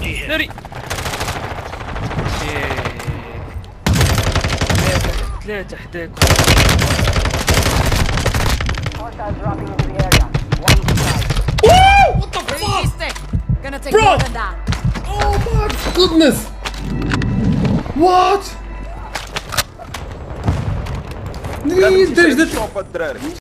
ناري. ثلاثة حداك. What the fuck? Bro! Oh my goodness! What? There's the